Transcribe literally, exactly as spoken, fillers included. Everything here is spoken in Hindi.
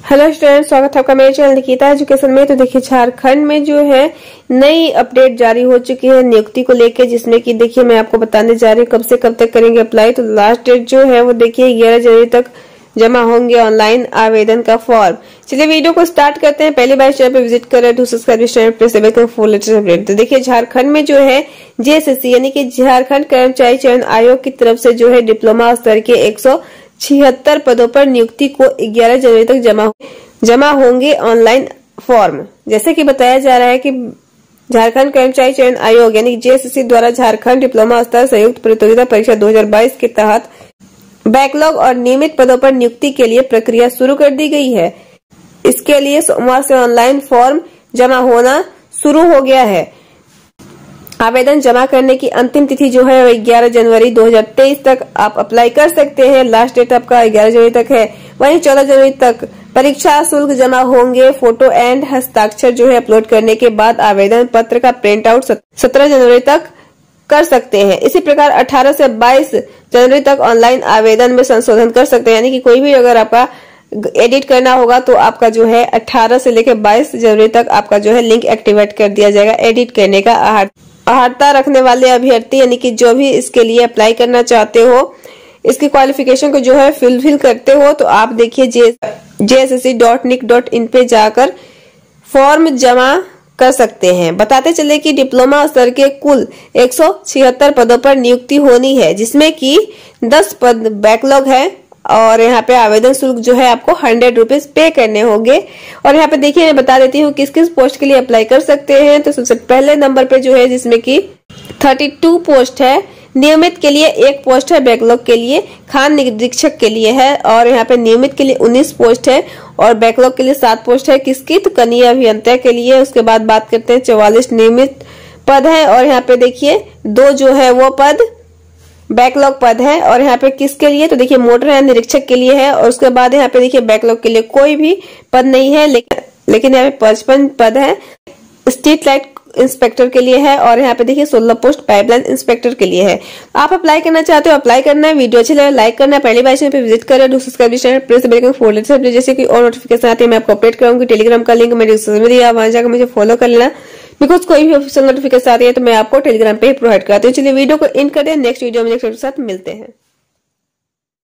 हेलो स्टूडेंट, स्वागत है आपका मेरे चैनल निकिता एजुकेशन में। तो देखिए, झारखंड में जो है नई अपडेट जारी हो चुकी है नियुक्ति को लेके, जिसमें कि देखिए मैं आपको बताने जा रही हूँ कब से कब तक करेंगे अप्लाई। तो लास्ट डेट जो है वो देखिए ग्यारह जनवरी तक जमा होंगे ऑनलाइन आवेदन का फॉर्म। चलिए वीडियो को स्टार्ट करते हैं। पहली बार चैनल पर विजिट कर रहे हैं तो subscribe channel press the bell icon for latest update. तो देखिए, झारखंड में जो है जेएसएससी यानी कि झारखंड कर्मचारी चयन आयोग की तरफ से जो है डिप्लोमा स्तर के एक सौ छिहत्तर पदों पर नियुक्ति को ग्यारह जनवरी तक जमा जमा होंगे ऑनलाइन फॉर्म। जैसे कि बताया जा रहा है कि झारखंड कर्मचारी चयन आयोग यानी जेएसएससी द्वारा झारखंड डिप्लोमा स्तर संयुक्त प्रतियोगिता परीक्षा दो हज़ार बाईस के तहत बैकलॉग और नियमित पदों पर नियुक्ति के लिए प्रक्रिया शुरू कर दी गई है। इसके लिए सोमवार से ऑनलाइन फॉर्म जमा होना शुरू हो गया है। आवेदन जमा करने की अंतिम तिथि जो है वो ग्यारह जनवरी दो हज़ार तेईस तक आप अप्लाई कर सकते हैं। लास्ट डेट आपका ग्यारह जनवरी तक है। वहीं चौदह जनवरी तक परीक्षा शुल्क जमा होंगे। फोटो एंड हस्ताक्षर जो है अपलोड करने के बाद आवेदन पत्र का प्रिंट आउट सत्रह जनवरी तक कर सकते हैं। इसी प्रकार अठारह से बाईस जनवरी तक ऑनलाइन आवेदन में संशोधन कर सकते हैं, यानी कि कोई भी अगर आपका एडिट करना होगा तो आपका जो है अठारह से लेकर बाईस जनवरी तक आपका जो है लिंक एक्टिवेट कर दिया जाएगा एडिट करने का। अहर्ता रखने वाले अभ्यर्थी यानी कि जो भी इसके लिए अप्लाई करना चाहते हो, इसकी क्वालिफिकेशन को जो है फिलफिल करते हो, तो आप देखिए J S S C dot nic dot in पे जाकर फॉर्म जमा कर सकते हैं। बताते चले कि डिप्लोमा स्तर के कुल एक सौ छिहत्तर पदों पर नियुक्ति होनी है, जिसमें कि दस पद बैकलॉग है और यहाँ पे आवेदन शुल्क जो है आपको हंड्रेड रुपीज पे करने होंगे। और यहाँ पे देखिए मैं बता देती हूँ किस किस पोस्ट के लिए अप्लाई कर सकते हैं। तो सबसे पहले नंबर पे जो है जिसमें कि बत्तीस पोस्ट है, नियमित के लिए एक पोस्ट है, बैकलॉग के लिए खान निरीक्षक के लिए है, और यहाँ पे नियमित के लिए उन्नीस पोस्ट है और बैकलॉग के लिए सात पोस्ट है। किसकी? तो कनीय अभियंता के लिए। उसके बाद बात करते हैं चौवालीस नियमित पद है और यहाँ पे देखिए दो जो है वो पद बैकलॉग पद है। और यहाँ पे किसके लिए? तो देखिए मोटर यान निरीक्षक के लिए है। और उसके बाद यहाँ पे देखिए बैकलॉग के लिए कोई भी पद नहीं है, लेकिन लेकिन यहाँ पे पचपन पद है। स्ट्रीट लाइट इंस्पेक्टर के लिए है और यहाँ पे देखिए सोलह पोस्ट पाइपलाइन इंस्पेक्टर के लिए है। आप अप्लाई करना चाहते हो, अप्लाई करना है। वीडियो अच्छी लगे लाइक करना है। पहली बार चैनल पे विजिट करें, subscribe channel press the bell icon for latest update. जैसे कि और नोटिफिकेशन आती है मैं आपको अपडेट कराऊंगी। टेलीग्राम का लिंक मेरे डिस्क्रिप्शन में दिया, वहां जाकर मुझे फॉलो कर लेना, बिकॉज कोई भी ऑफिशियल नोटिफिकेशन आती है तो मैं आपको टेलीग्राम पे ही प्रोवाइड कराती हूँ। चलिए वीडियो को एंड करें, नेक्स्ट वीडियो में नेक्स्ट के साथ मिलते हैं।